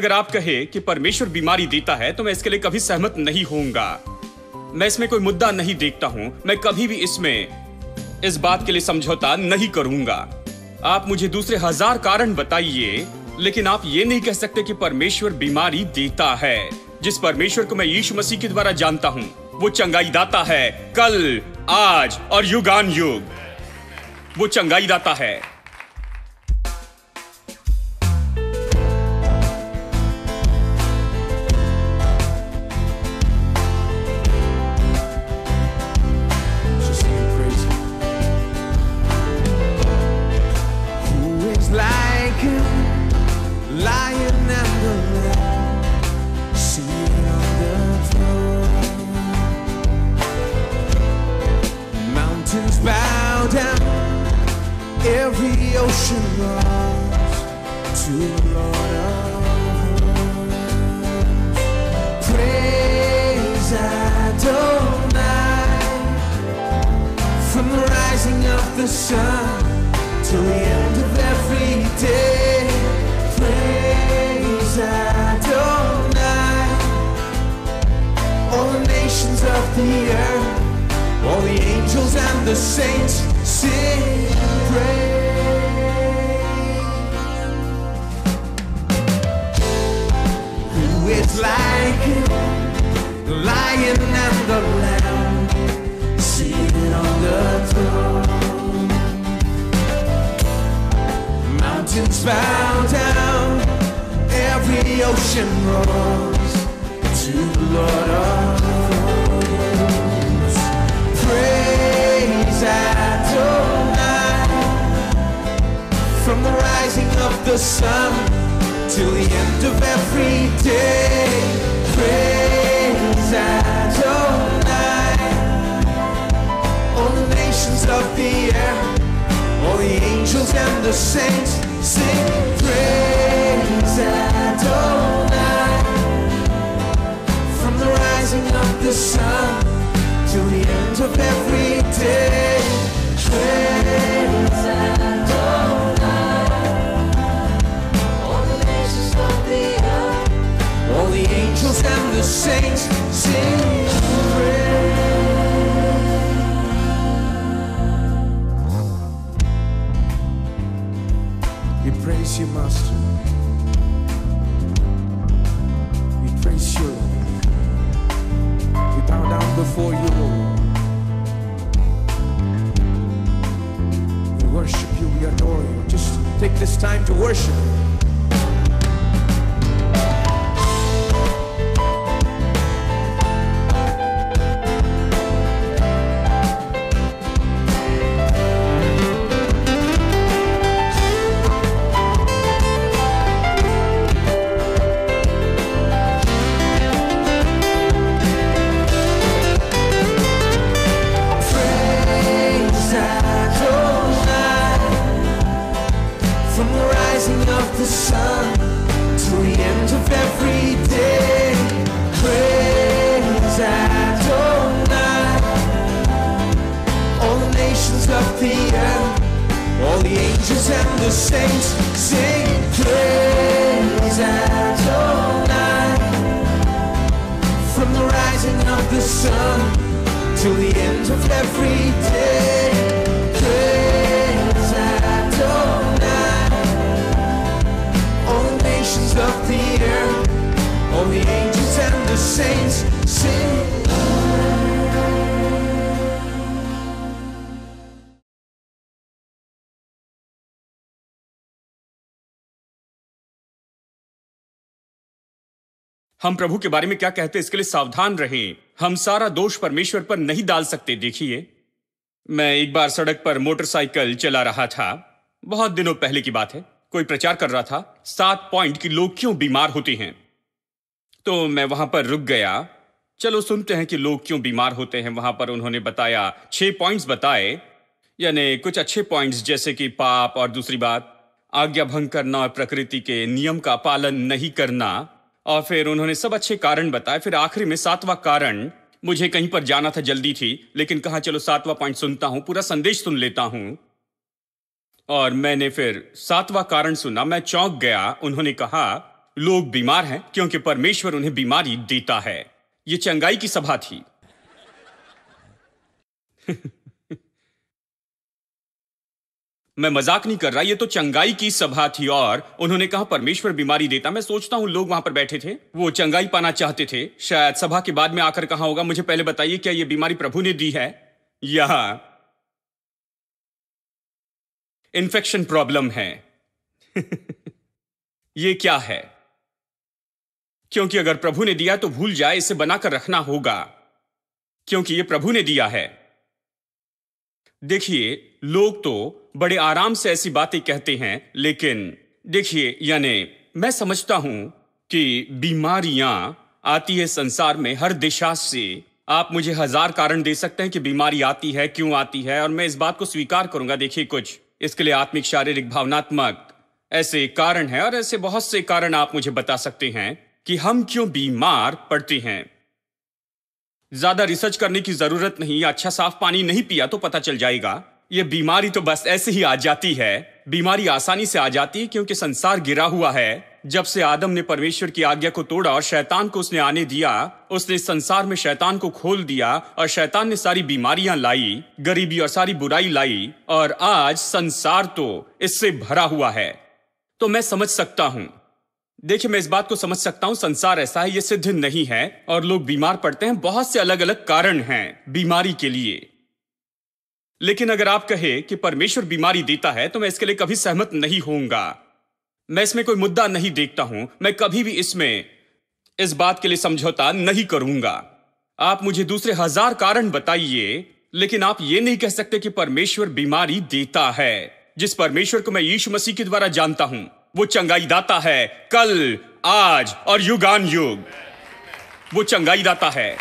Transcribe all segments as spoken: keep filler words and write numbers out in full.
अगर आप कहे कि परमेश्वर बीमारी देता है तो मैं इसके लिए कभी सहमत नहीं होऊंगा। मैं इसमें कोई मुद्दा नहीं देखता हूं। मैं कभी भी इसमें इस बात के लिए समझौता नहीं करूंगा। आप मुझे दूसरे हजार कारण बताइए, लेकिन आप ये नहीं कह सकते कि परमेश्वर बीमारी देता है। जिस परमेश्वर को मैं यीशु मसीह के द्वारा जानता हूं, वो चंगाई दाता है, कल, आज और युगान युग। वो चंगाई दाता है। Every ocean rolls to the Lord of hosts. Praise Adonai from the rising of the sun till the end of every day. Praise Adonai, all the nations of the earth, all the angels and the saints sing praise. Who is like him, the lion and the lamb, seated on the throne? Mountains bow down, every ocean roars to the Lord of hosts. Praise Adonai from the rising of the sun till the end of every day. Praise Adonai, all the nations of the earth, all the angels and the saints sing praise Adonai from the rising of the sun till the end of every day. Praise Adonai, all the nations of the earth, all the angels and the saints sing praise. We praise you, Master. We praise you, Lord. We bow down before you, Lord. We worship you, we adore you. Just take this time to worship. The sun to the end of every day. Praise Adonai, all the nations of the earth, all the angels and the saints sing praise Adonai from the rising of the sun till the end of every day. Praise Adonai, of the earth, all the angels and the saints sing. हम प्रभु के बारे में क्या कहते हैं इसके लिए सावधान रहें। हम सारा दोष परमेश्वर पर नहीं डाल सकते। देखिए, मैं एक बार सड़क पर मोटरसाइकिल चला रहा था। बहुत दिनों पहले की बात है। कोई प्रचार कर रहा था, सात पॉइंट कि लोग क्यों बीमार होते हैं। तो मैं वहां पर रुक गया। चलो सुनते हैं कि लोग क्यों बीमार होते हैं। वहां पर उन्होंने बताया, छह पॉइंट्स बताए, यानी कुछ अच्छे पॉइंट्स जैसे कि पाप, और दूसरी बात आज्ञा भंग करना और प्रकृति के नियम का पालन नहीं करना। और फिर उन्होंने सब अच्छे कारण बताए। फिर आखिरी में सातवां कारण, मुझे कहीं पर जाना था, जल्दी थी, लेकिन कहा चलो सातवां पॉइंट सुनता हूं, पूरा संदेश सुन लेता हूं। और मैंने फिर सातवां कारण सुना। मैं चौंक गया। उन्होंने कहा, लोग बीमार हैं क्योंकि परमेश्वर उन्हें बीमारी देता है। यह चंगाई की सभा थी। मैं मजाक नहीं कर रहा, ये तो चंगाई की सभा थी और उन्होंने कहा परमेश्वर बीमारी देता। मैं सोचता हूं लोग वहां पर बैठे थे, वो चंगाई पाना चाहते थे। शायद सभा के बाद में आकर कहा होगा, मुझे पहले बताइए क्या ये बीमारी प्रभु ने दी है या इन्फेक्शन प्रॉब्लम है? ये क्या है? क्योंकि अगर प्रभु ने दिया तो भूल जाए, इसे बनाकर रखना होगा क्योंकि ये प्रभु ने दिया है। देखिए, लोग तो बड़े आराम से ऐसी बातें कहते हैं, लेकिन देखिए, यानी मैं समझता हूं कि बीमारियां आती है संसार में हर दिशा से। आप मुझे हजार कारण दे सकते हैं कि बीमारी आती है, क्यों आती है, और मैं इस बात को स्वीकार करूंगा। देखिए, कुछ इसके लिए आत्मिक, शारीरिक, भावनात्मक ऐसे कारण हैं और ऐसे बहुत से कारण आप मुझे बता सकते हैं कि हम क्यों बीमार पड़ते हैं। ज्यादा रिसर्च करने की जरूरत नहीं। अच्छा साफ पानी नहीं पिया तो पता चल जाएगा। यह बीमारी तो बस ऐसे ही आ जाती है। बीमारी आसानी से आ जाती है क्योंकि संसार गिरा हुआ है। जब से आदम ने परमेश्वर की आज्ञा को तोड़ा और शैतान को उसने आने दिया, उसने संसार में शैतान को खोल दिया और शैतान ने सारी बीमारियां लाई, गरीबी और सारी बुराई लाई, और आज संसार तो इससे भरा हुआ है। तो मैं समझ सकता हूं, देखिए, मैं इस बात को समझ सकता हूं, संसार ऐसा है, यह सिद्ध नहीं है और लोग बीमार पड़ते हैं। बहुत से अलग अलग कारण हैं बीमारी के लिए। लेकिन अगर आप कहे कि परमेश्वर बीमारी देता है तो मैं इसके लिए कभी सहमत नहीं होऊंगा। मैं इसमें कोई मुद्दा नहीं देखता हूं। मैं कभी भी इसमें इस बात के लिए समझौता नहीं करूंगा। आप मुझे दूसरे हजार कारण बताइए, लेकिन आप यह नहीं कह सकते कि परमेश्वर बीमारी देता है। जिस परमेश्वर को मैं यीशु मसीह के द्वारा जानता हूं, वो चंगाई दाता है, कल, आज और युगान युग। वो चंगाई दाता है।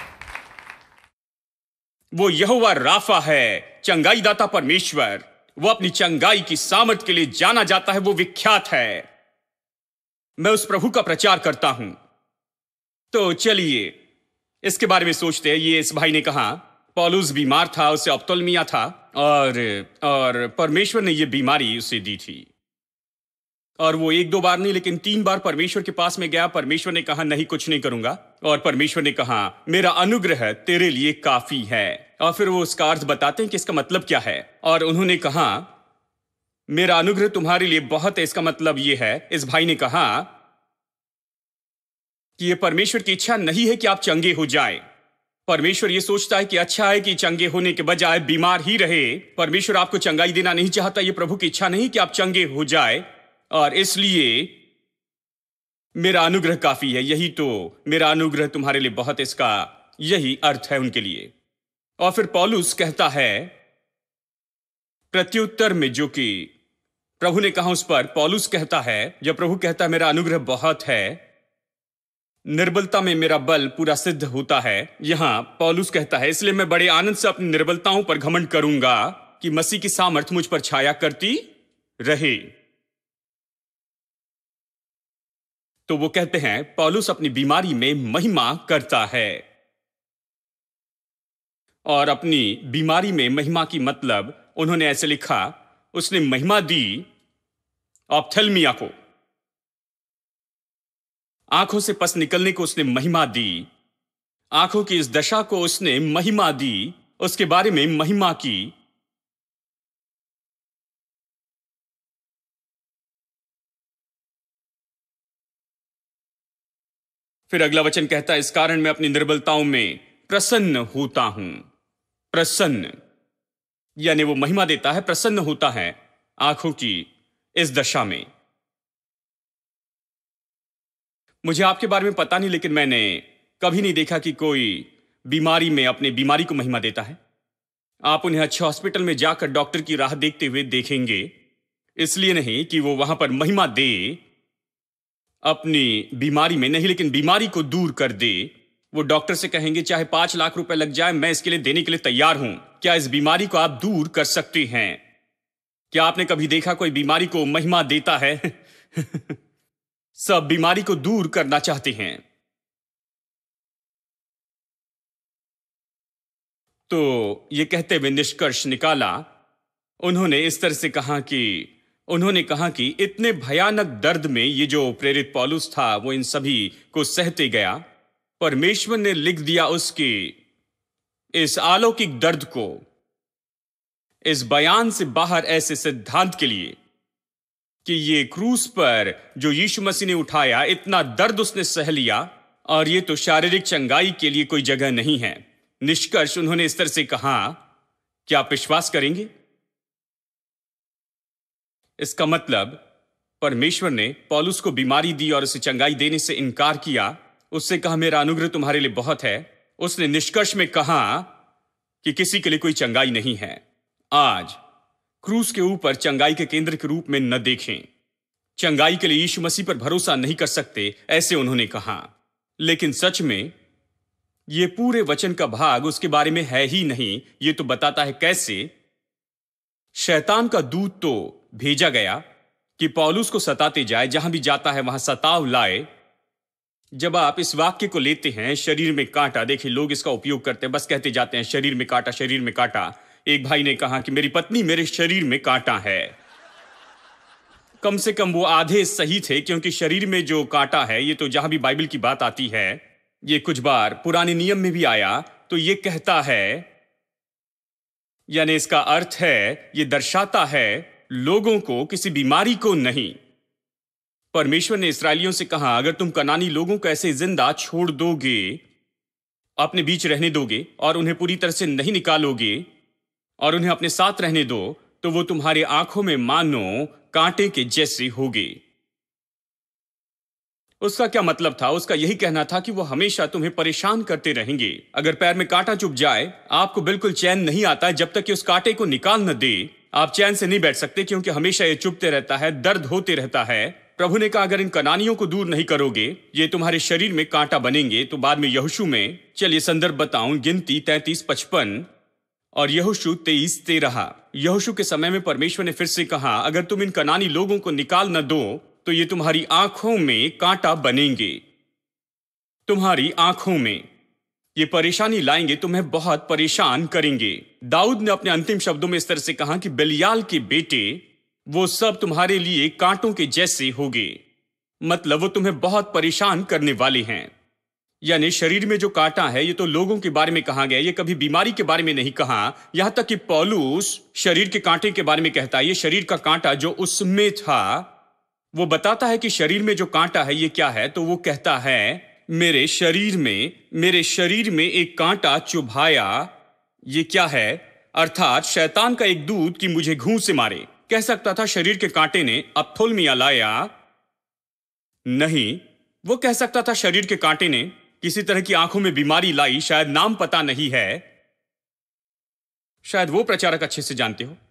वो यहोवा राफा है, चंगाई दाता परमेश्वर। वो अपनी चंगाई की सामर्थ के लिए जाना जाता है। वो विख्यात है। मैं उस प्रभु का प्रचार करता हूं। तो चलिए इसके बारे में सोचते हैं। ये इस भाई ने कहा पौलुस बीमार था, उसे अप्तोलमिया था, और और परमेश्वर ने यह बीमारी उसे दी थी। और वो एक दो बार नहीं लेकिन तीन बार परमेश्वर के पास में गया। परमेश्वर ने कहा नहीं, कुछ नहीं करूंगा। और परमेश्वर ने कहा मेरा अनुग्रह तेरे लिए काफी है। और फिर वो उसका अर्थ बताते हैं कि इसका मतलब क्या है। और उन्होंने कहा मेरा अनुग्रह तुम्हारे लिए बहुत है। इसका मतलब यह है, इस भाई ने कहा कि यह परमेश्वर की इच्छा नहीं है कि आप चंगे हो जाए। परमेश्वर यह सोचता है कि अच्छा है कि चंगे होने के बजाय बीमार ही रहे। परमेश्वर आपको चंगाई देना नहीं चाहता। यह प्रभु की इच्छा नहीं कि आप चंगे हो जाए, और इसलिए मेरा अनुग्रह काफी है। यही तो, मेरा अनुग्रह तुम्हारे लिए बहुत, इसका यही अर्थ है उनके लिए। और फिर पौलुस कहता है प्रत्युत्तर में, जो कि प्रभु ने कहा उस पर पौलुस कहता है, जब प्रभु कहता है मेरा अनुग्रह बहुत है, निर्बलता में मेरा बल पूरा सिद्ध होता है। यहां पौलुस कहता है इसलिए मैं बड़े आनंद से अपनी निर्बलताओं पर घमंड करूंगा कि मसीह की सामर्थ मुझ पर छाया करती रहे। तो वो कहते हैं पौलुस अपनी बीमारी में महिमा करता है। और अपनी बीमारी में महिमा की मतलब उन्होंने ऐसे लिखा, उसने महिमा दी ऑप्थेल्मिया को, आंखों से पस निकलने को उसने महिमा दी। आंखों की इस दशा को उसने महिमा दी, उसके बारे में महिमा की। फिर अगला वचन कहता है इस कारण मैं अपनी निर्बलताओं में प्रसन्न होता हूं। प्रसन्न यानी वो महिमा देता है, प्रसन्न होता है आंखों की इस दशा में। मुझे आपके बारे में पता नहीं, लेकिन मैंने कभी नहीं देखा कि कोई बीमारी में अपने बीमारी को महिमा देता है। आप उन्हें अच्छे हॉस्पिटल में जाकर डॉक्टर की राह देखते हुए देखेंगे, इसलिए नहीं कि वो वहां पर महिमा दे अपनी बीमारी में, नहीं, लेकिन बीमारी को दूर कर दे। वो डॉक्टर से कहेंगे चाहे पांच लाख रुपए लग जाए, मैं इसके लिए देने के लिए तैयार हूं। क्या इस बीमारी को आप दूर कर सकते हैं? क्या आपने कभी देखा कोई बीमारी को महिमा देता है? सब बीमारी को दूर करना चाहते हैं। तो ये कहते हुए निष्कर्ष निकाला, उन्होंने इस तरह से कहा कि उन्होंने कहा कि इतने भयानक दर्द में ये जो प्रेरित पौलुस था वो इन सभी को सहते गया। परमेश्वर ने लिख दिया उसके इस अलौकिक दर्द को इस बयान से बाहर ऐसे सिद्धांत के लिए कि ये क्रूस पर जो यीशु मसीह ने उठाया, इतना दर्द उसने सह लिया और ये तो शारीरिक चंगाई के लिए कोई जगह नहीं है। निष्कर्ष उन्होंने इस तरह से कहा, क्या आप विश्वास करेंगे? इसका मतलब परमेश्वर ने पौलुस को बीमारी दी और उसे चंगाई देने से इनकार किया। उससे कहा, मेरा अनुग्रह तुम्हारे लिए बहुत है। उसने निष्कर्ष में कहा कि किसी के लिए कोई चंगाई नहीं है। आज क्रूस के ऊपर चंगाई के केंद्र के रूप में न देखें। चंगाई के लिए यीशु मसीह पर भरोसा नहीं कर सकते, ऐसे उन्होंने कहा। लेकिन सच में यह पूरे वचन का भाग उसके बारे में है ही नहीं। यह तो बताता है कैसे शैतान का दूत तो भेजा गया कि पौलुस को सताते जाए, जहां भी जाता है वहां सताव लाए। जब आप इस वाक्य को लेते हैं, शरीर में कांटा, देखिए लोग इसका उपयोग करते हैं, बस कहते जाते हैं शरीर में कांटा, शरीर में कांटा। एक भाई ने कहा कि मेरी पत्नी मेरे शरीर में कांटा है। कम से कम वो आधे सही थे, क्योंकि शरीर में जो कांटा है, ये तो जहां भी बाइबल की बात आती है, ये कुछ बार पुराने नियम में भी आया, तो ये कहता है, यानी इसका अर्थ है, ये दर्शाता है लोगों को, किसी बीमारी को नहीं। परमेश्वर ने इस्राएलियों से कहा, अगर तुम कनानी लोगों को ऐसे जिंदा छोड़ दोगे, अपने बीच रहने दोगे और उन्हें पूरी तरह से नहीं निकालोगे और उन्हें अपने साथ रहने दो, तो वो तुम्हारी आंखों में मानो कांटे के जैसे होगे। उसका क्या मतलब था? उसका यही कहना था कि वो हमेशा तुम्हें परेशान करते रहेंगे। अगर पैर में कांटा चुभ जाए, आपको बिल्कुल चैन नहीं आता जब तक कि उस कांटे को निकाल न दे। आप चैन से नहीं बैठ सकते, क्योंकि हमेशा ये चुभते रहता है, दर्द होते रहता है। प्रभु ने कहा, अगर इन कनानियों को दूर नहीं करोगे, ये तुम्हारे शरीर में कांटा बनेंगे। तो बाद में यहोशू में, चलिए संदर्भ बताऊं, गिनती तैंतीस पचपन और यहोशू तेईस तेरह। यहोशू के समय में परमेश्वर ने फिर से कहा, अगर तुम इन कनानी लोगों को निकाल न दो, तो ये तुम्हारी आंखों में कांटा बनेंगे। तुम्हारी आंखों में ये परेशानी लाएंगे, तुम्हें बहुत परेशान करेंगे। दाऊद ने अपने अंतिम शब्दों में इस तरह से कहा कि बलियाल के बेटे, वो सब तुम्हारे लिए कांटों के जैसे होंगे। मतलब वो तुम्हें बहुत परेशान करने वाले हैं। यानी शरीर में जो कांटा है, ये तो लोगों के बारे में कहा गया, ये कभी बीमारी के बारे में नहीं कहा। यहां तक कि पौलुस शरीर के कांटे के बारे में कहता है, ये शरीर का कांटा जो उसमें था, वो बताता है कि शरीर में जो कांटा है ये क्या है। तो वो कहता है, मेरे शरीर में मेरे शरीर में एक कांटा चुभाया। ये क्या है? अर्थात शैतान का एक दूत कि मुझे घूंस से मारे। कह सकता था शरीर के कांटे ने अप्थोल्मिया लाया, नहीं। वो कह सकता था शरीर के कांटे ने किसी तरह की आंखों में बीमारी लाई, शायद नाम पता नहीं है, शायद वो प्रचारक अच्छे से जानते हो।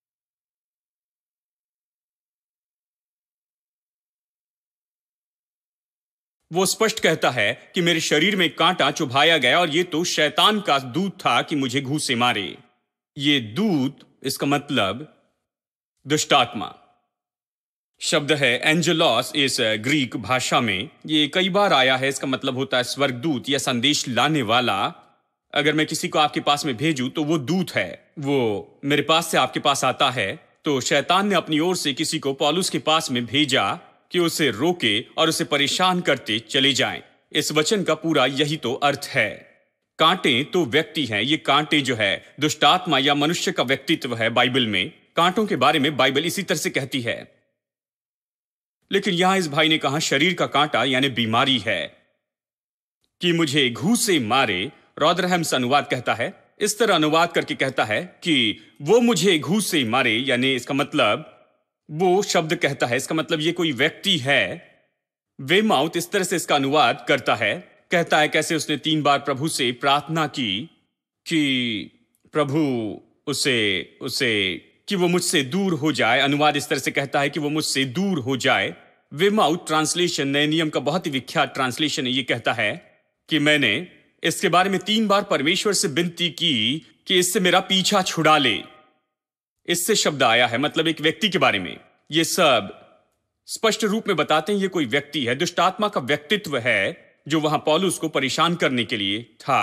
वो स्पष्ट कहता है कि मेरे शरीर में कांटा चुभाया गया और ये तो शैतान का दूत था कि मुझे घूंस से मारे। ये दूत, इसका मतलब दुष्टात्मा शब्द है एंजेलॉस इस ग्रीक भाषा में। ये कई बार आया है। इसका मतलब होता है स्वर्गदूत या संदेश लाने वाला। अगर मैं किसी को आपके पास में भेजूं तो वो दूत है, वो मेरे पास से आपके पास आता है। तो शैतान ने अपनी ओर से किसी को पौलुस के पास में भेजा कि उसे रोके और उसे परेशान करते चले जाएं। इस वचन का पूरा यही तो अर्थ है। कांटे तो व्यक्ति हैं। ये कांटे जो है दुष्टात्मा या मनुष्य का व्यक्तित्व है। बाइबल में कांटों के बारे में बाइबल इसी तरह से कहती है। लेकिन यहां इस भाई ने कहा शरीर का कांटा यानी बीमारी है कि मुझे घूंस से मारे। रॉदरहम्स अनुवाद कहता है, इस तरह अनुवाद करके कहता है कि वो मुझे घूंस से मारे, यानी इसका मतलब वो शब्द कहता है, इसका मतलब ये कोई व्यक्ति है। वे माउथ इस तरह से इसका अनुवाद करता है, कहता है कैसे उसने तीन बार प्रभु से प्रार्थना की कि प्रभु उसे उसे कि वो मुझसे दूर हो जाए। अनुवाद इस तरह से कहता है कि वो मुझसे दूर हो जाए। वे माउथ ट्रांसलेशन नए नियम का बहुत ही विख्यात ट्रांसलेशन है। ये कहता है कि मैंने इसके बारे में तीन बार परमेश्वर से विनती की कि इससे मेरा पीछा छुड़ा ले। इससे शब्द आया है, मतलब एक व्यक्ति के बारे में। ये सब स्पष्ट रूप में बताते हैं ये कोई व्यक्ति है, दुष्टात्मा का व्यक्तित्व है जो वहां पौलुस को परेशान करने के लिए था,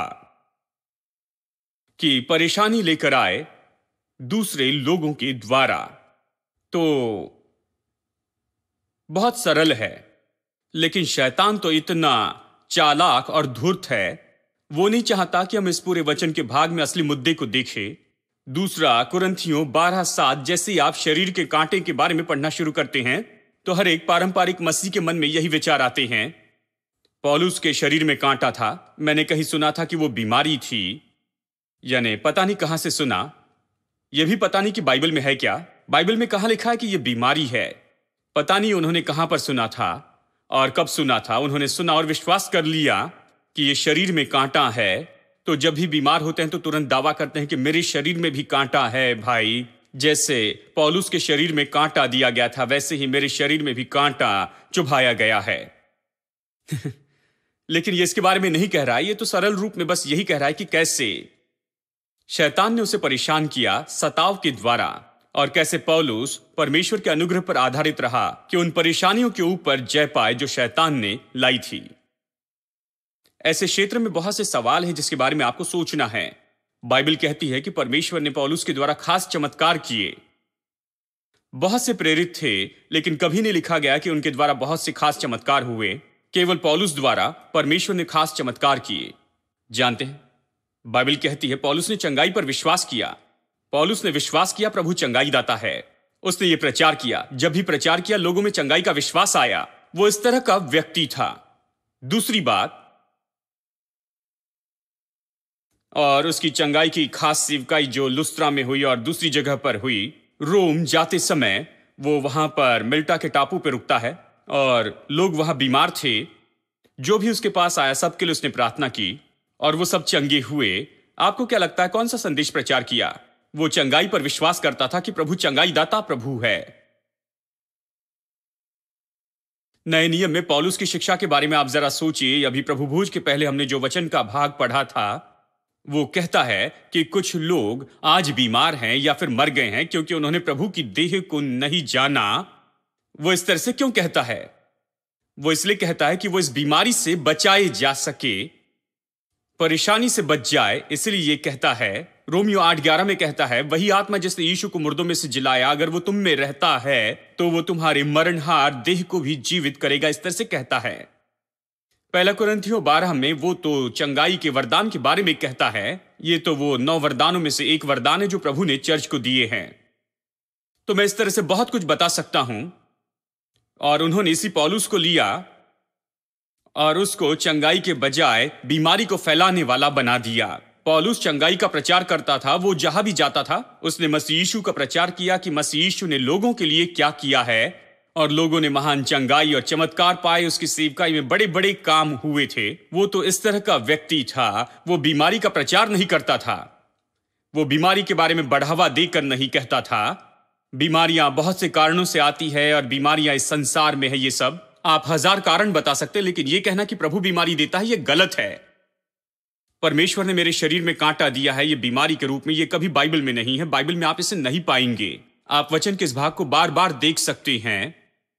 कि परेशानी लेकर आए दूसरे लोगों के द्वारा। तो बहुत सरल है, लेकिन शैतान तो इतना चालाक और धूर्त है, वो नहीं चाहता कि हम इस पूरे वचन के भाग में असली मुद्दे को देखें। दूसरा कुरिन्थियों बारह सात, जैसे ही आप शरीर के कांटे के बारे में पढ़ना शुरू करते हैं तो हर एक पारंपरिक मसीह के मन में यही विचार आते हैं, पौलुस के शरीर में कांटा था, मैंने कहीं सुना था कि वो बीमारी थी, यानी पता नहीं कहां से सुना, यह भी पता नहीं कि बाइबल में है क्या, बाइबल में कहां लिखा है कि यह बीमारी है, पता नहीं उन्होंने कहां पर सुना था और कब सुना था। उन्होंने सुना और विश्वास कर लिया कि ये शरीर में कांटा है, तो जब भी बीमार होते हैं तो तुरंत दावा करते हैं कि मेरे शरीर में भी कांटा है भाई। जैसे पौलुस के शरीर में कांटा दिया गया था, वैसे ही मेरे शरीर में भी कांटा चुभाया गया है। लेकिन ये इसके बारे में नहीं कह रहा है, ये तो सरल रूप में बस यही कह रहा है कि कैसे शैतान ने उसे परेशान किया सताव के द्वारा, और कैसे पौलुस परमेश्वर के अनुग्रह पर आधारित रहा कि उन परेशानियों के ऊपर जय पाए जो शैतान ने लाई थी। ऐसे क्षेत्र में बहुत से सवाल हैं जिसके बारे में आपको सोचना है। बाइबल कहती है कि परमेश्वर ने पौलुस के द्वारा खास चमत्कार किए। बहुत से प्रेरित थे, लेकिन कभी नहीं लिखा गया कि उनके द्वारा बहुत से खास चमत्कार हुए। केवल पौलुस द्वारा परमेश्वर ने खास चमत्कार किए। जानते हैं, बाइबल कहती है पौलुस ने चंगाई पर विश्वास किया। पौलुस ने विश्वास किया प्रभु चंगाई दाता है। उसने ये प्रचार किया, जब भी प्रचार किया लोगों में चंगाई का विश्वास आया। वो इस तरह का व्यक्ति था। दूसरी बात, और उसकी चंगाई की खास सेवकाई जो लुस्त्रा में हुई और दूसरी जगह पर हुई। रोम जाते समय वो वहां पर मिल्टा के टापू पर रुकता है और लोग वहां बीमार थे। जो भी उसके पास आया सबके लिए उसने प्रार्थना की और वो सब चंगे हुए। आपको क्या लगता है कौन सा संदेश प्रचार किया? वो चंगाई पर विश्वास करता था कि प्रभु चंगाई दाता प्रभु है। नए नियम में पौलुस की शिक्षा के बारे में आप जरा सोचिए। अभी प्रभु भोज के पहले हमने जो वचन का भाग पढ़ा था, वो कहता है कि कुछ लोग आज बीमार हैं या फिर मर गए हैं क्योंकि उन्होंने प्रभु की देह को नहीं जाना। वो इस तरह से क्यों कहता है? वो इसलिए कहता है कि वो इस बीमारी से बचाए जा सके, परेशानी से बच जाए, इसलिए ये कहता है। रोमियो आठ ग्यारह में कहता है, वही आत्मा जिसने यीशु को मुर्दों में से जिलाया, अगर वो तुम में रहता है तो वो तुम्हारे मरणहार देह को भी जीवित करेगा। इस तरह से कहता है। पहला कुरिन्थियों बारह में वो तो चंगाई के वरदान के बारे में कहता है। ये तो वो नौ वरदानों में से एक वरदान है जो प्रभु ने चर्च को दिए हैं। तो मैं इस तरह से बहुत कुछ बता सकता हूं। और उन्होंने इसी पौलुस को लिया और उसको चंगाई के बजाय बीमारी को फैलाने वाला बना दिया। पौलुस चंगाई का प्रचार करता था। वो जहां भी जाता था उसने मसीह यीशु का प्रचार किया कि मसीह यीशु ने लोगों के लिए क्या किया है, और लोगों ने महान चंगाई और चमत्कार पाए। उसकी सेवकाई में बड़े बड़े काम हुए थे। वो तो इस तरह का व्यक्ति था। वो बीमारी का प्रचार नहीं करता था। वो बीमारी के बारे में बढ़ावा देकर नहीं कहता था। बीमारियां बहुत से कारणों से आती है और बीमारियां इस संसार में है। ये सब आप हजार कारण बता सकते हैं, लेकिन यह कहना कि प्रभु बीमारी देता है, यह गलत है। परमेश्वर ने मेरे शरीर में कांटा दिया है, यह बीमारी के रूप में, यह कभी बाइबल में नहीं है। बाइबल में आप इसे नहीं पाएंगे। आप वचन के इस भाग को बार बार देख सकते हैं।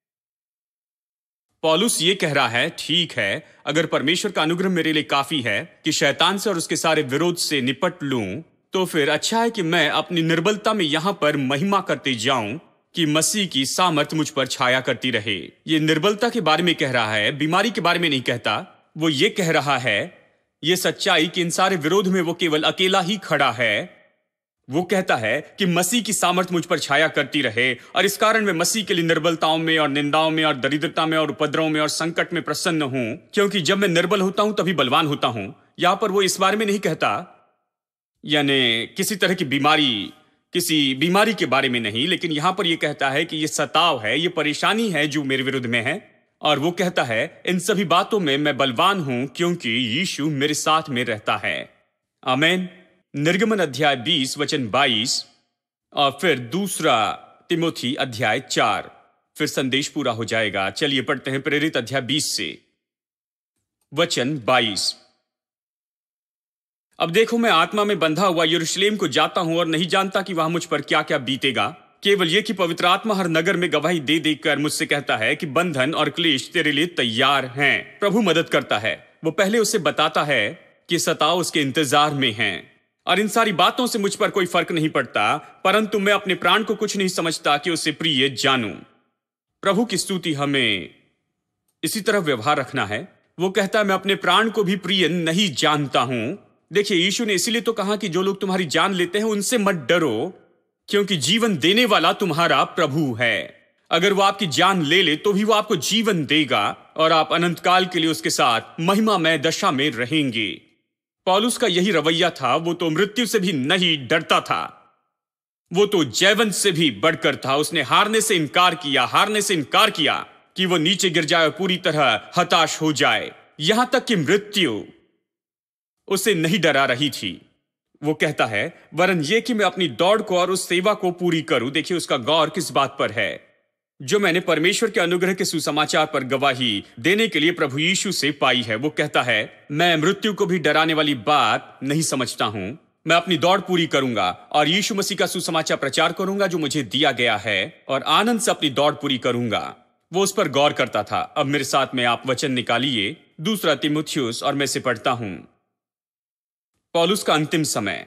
पौलुस ये कह रहा है, ठीक है, अगर परमेश्वर का अनुग्रह मेरे लिए काफी है कि शैतान से और उसके सारे विरोध से निपट लूं, तो फिर अच्छा है कि मैं अपनी निर्बलता में यहां पर महिमा करते जाऊं कि मसीह की सामर्थ मुझ पर छाया करती रहे। ये निर्बलता के बारे में कह रहा है, बीमारी के बारे में नहीं कहता। वो ये कह रहा है, ये सच्चाई कि इन सारे विरोध में वो केवल अकेला ही खड़ा है। वो कहता है कि मसीह की सामर्थ मुझ पर छाया करती रहे, और इस कारण मैं मसीह के लिए निर्बलताओं में और निंदाओं में और दरिद्रता में और उपद्रवों में और संकट में प्रसन्न हूं, क्योंकि जब मैं निर्बल होता हूं तभी बलवान होता हूं। यहां पर वो इस बारे में नहीं कहता, यानी किसी तरह की बीमारी, किसी बीमारी के बारे में नहीं, लेकिन यहां पर यह कहता है कि यह सताव है, यह परेशानी है जो मेरे विरुद्ध में है। और वो कहता है, इन सभी बातों में मैं बलवान हूं क्योंकि यीशु मेरे साथ में रहता है। आमीन। निर्गमन अध्याय बीस वचन बाईस, और फिर दूसरा तिमोथी अध्याय चार, फिर संदेश पूरा हो जाएगा। चलिए पढ़ते हैं प्रेरित अध्याय बीस से वचन बाईस। अब देखो, मैं आत्मा में बंधा हुआ यरूशलेम को जाता हूं और नहीं जानता कि वहां मुझ पर क्या क्या बीतेगा। केवल यह कि पवित्र आत्मा हर नगर में गवाही दे देकर मुझसे कहता है कि बंधन और क्लेश तेरे लिए तैयार हैं। प्रभु मदद करता है। वो पहले उसे बताता है कि सताव उसके इंतजार में है, और इन सारी बातों से मुझ पर कोई फर्क नहीं पड़ता, परंतु मैं अपने प्राण को कुछ नहीं समझता कि उसे प्रिय जानूं। प्रभु की स्तुति हमें इसी तरह व्यवहार रखना है। वो कहता है मैं अपने प्राण को भी प्रिय नहीं जानता हूं। देखिए, यीशु ने इसीलिए तो कहा कि जो लोग तुम्हारी जान लेते हैं उनसे मत डरो, क्योंकि जीवन देने वाला तुम्हारा प्रभु है। अगर वो आपकी जान ले ले तो भी वो आपको जीवन देगा और आप अनंत काल के लिए उसके साथ महिमामय दशा में रहेंगे। पौलुस का यही रवैया था। वो तो मृत्यु से भी नहीं डरता था, वो तो जैवन से भी बढ़कर था। उसने हारने से इनकार किया, हारने से इनकार किया कि वो नीचे गिर जाए और पूरी तरह हताश हो जाए। यहां तक कि मृत्यु उसे नहीं डरा रही थी। वो कहता है वरन ये कि मैं अपनी दौड़ को और उस सेवा को पूरी करूं। देखिए, उसका गौर किस बात पर है? जो मैंने परमेश्वर के अनुग्रह के सुसमाचार पर गवाही देने के लिए प्रभु यीशु से पाई है। वो कहता है मैं मृत्यु को भी डराने वाली बात नहीं समझता हूं। मैं अपनी दौड़ पूरी करूंगा और यीशु मसीह का सुसमाचार प्रचार करूंगा जो मुझे दिया गया है, और आनंद से अपनी दौड़ पूरी करूंगा। वो उस पर गौर करता था। अब मेरे साथ में आप वचन निकालिए, दूसरा तीमुथियुस, और मैं इसे पढ़ता हूं। पौलुस का अंतिम समय,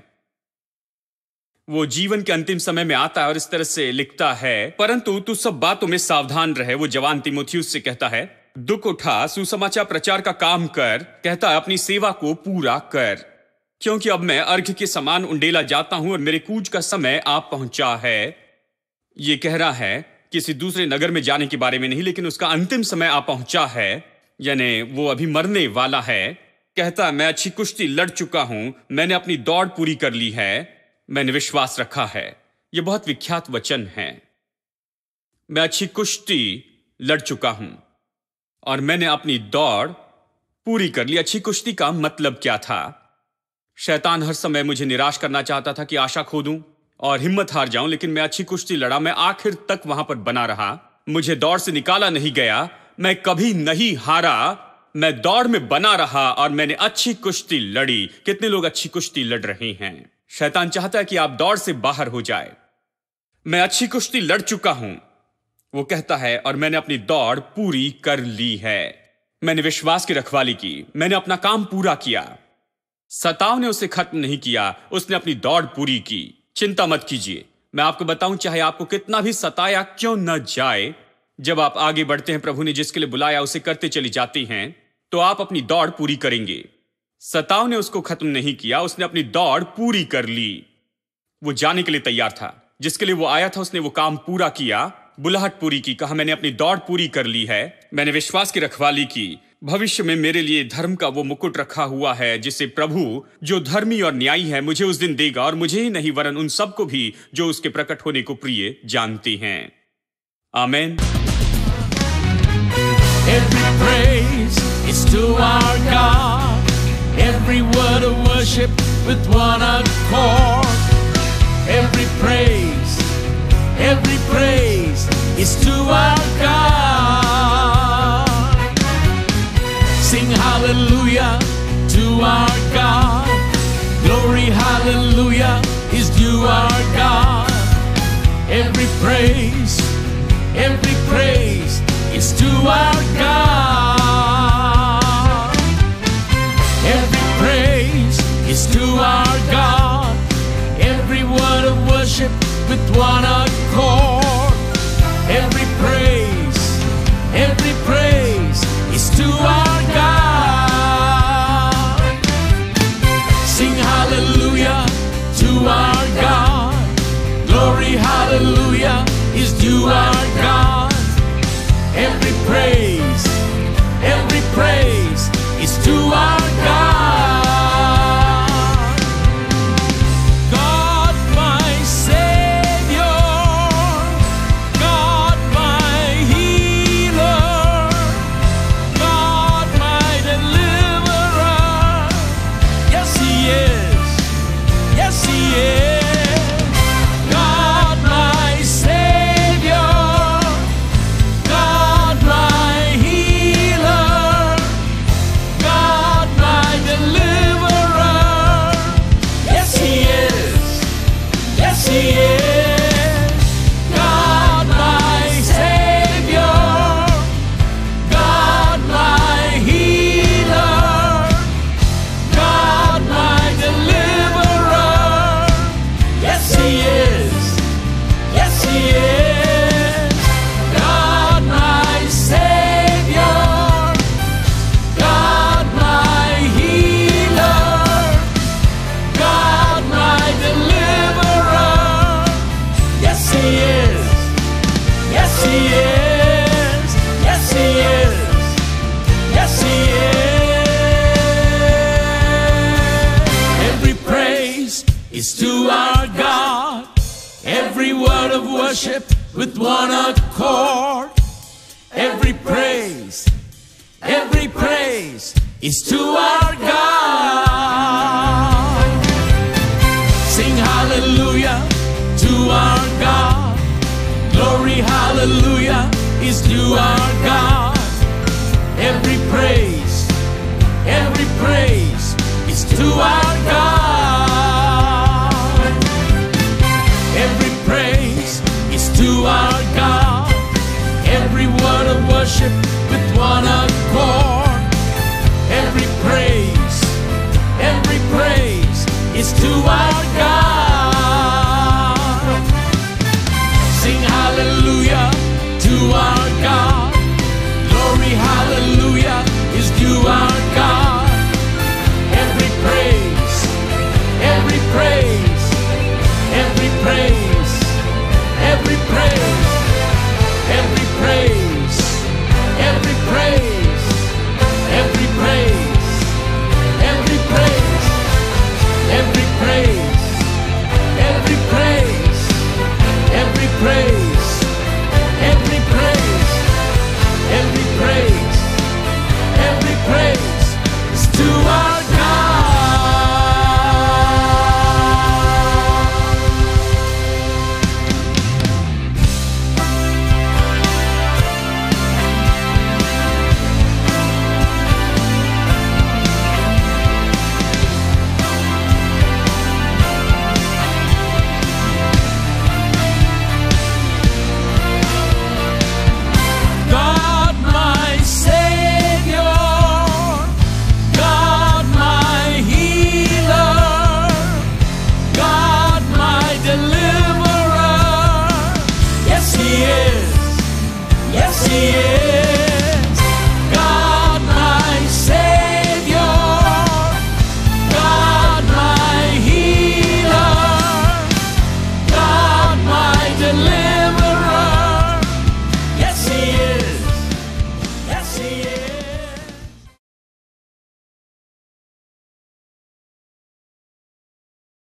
वो जीवन के अंतिम समय में आता है और इस तरह से लिखता है परंतु तू सब बातों में सावधान रहे। वो जवान तीमुथियुस से कहता है दुख उठा, सुसमाचार प्रचार का काम कर। कहता है अपनी सेवा को पूरा कर, क्योंकि अब मैं अर्घ के समान उंडेला जाता हूं और मेरे कूच का समय आप पहुंचा है। ये कह रहा है किसी दूसरे नगर में जाने के बारे में नहीं, लेकिन उसका अंतिम समय आ पहुंचा है, यानी वो अभी मरने वाला है। कहता है मैं अच्छी कुश्ती लड़ चुका हूं, मैंने अपनी दौड़ पूरी कर ली है, मैंने विश्वास रखा है। यह बहुत विख्यात वचन है। मैं अच्छी कुश्ती लड़ चुका हूं और मैंने अपनी दौड़ पूरी कर ली। अच्छी कुश्ती का मतलब क्या था? शैतान हर समय मुझे निराश करना चाहता था कि आशा खो दूं और हिम्मत हार जाऊं, लेकिन मैं अच्छी कुश्ती लड़ा। मैं आखिर तक वहां पर बना रहा, मुझे दौड़ से निकाला नहीं गया, मैं कभी नहीं हारा, मैं दौड़ में बना रहा और मैंने अच्छी कुश्ती लड़ी। कितने लोग अच्छी कुश्ती लड़ रहे हैं? शैतान चाहता है कि आप दौड़ से बाहर हो जाए। मैं अच्छी कुश्ती लड़ चुका हूं, वो कहता है, और मैंने अपनी दौड़ पूरी कर ली है। मैंने विश्वास की रखवाली की, मैंने अपना काम पूरा किया। सताव ने उसे खत्म नहीं किया, उसने अपनी दौड़ पूरी की। चिंता मत कीजिए, मैं आपको बताऊं, चाहे आपको कितना भी सताया क्यों न जाए, जब आप आगे बढ़ते हैं, प्रभु ने जिसके लिए बुलाया उसे करते चली जाती हैं, तो आप अपनी दौड़ पूरी करेंगे। सताव ने उसको खत्म नहीं किया, उसने अपनी दौड़ पूरी कर ली। वो जाने के लिए तैयार था, जिसके लिए वो आया था उसने वो काम पूरा किया, बुलाहट पूरी की। कहा मैंने अपनी दौड़ पूरी कर ली है, मैंने विश्वास की रखवाली की। भविष्य में मेरे लिए धर्म का वो मुकुट रखा हुआ है, जिसे प्रभु जो धर्मी और न्यायी है मुझे उस दिन देगा, और मुझे ही नहीं वरन उन सबको भी जो उसके प्रकट होने को प्रिय जानते हैं। आमीन। Every praise is to our God. Every word of worship with one accord. Every praise, every praise is to our God. Sing hallelujah to our God. Glory hallelujah is due our God. Every praise, every praise is to our God. Every praise is to our God. Every word of worship with one accord. Every praise, every praise is to our God. Sing hallelujah to our God. Glory hallelujah is due our God. Every praise, every praise is to our God. God my Savior, God my healer, God my deliverer. Yes He is, yes He is. God my Savior, God my healer, God my is to our God. Every word of worship with one accord. Every praise, every praise is to our God. Sing hallelujah to our God. Glory, hallelujah is to our God. Every praise, every praise is to our God. Every praise is to our God. Every word of worship with one accord. Every praise, every praise is to our God. Sing hallelujah to our God. Glory, hallelujah is to our God. Every praise, every praise, every praise, every praise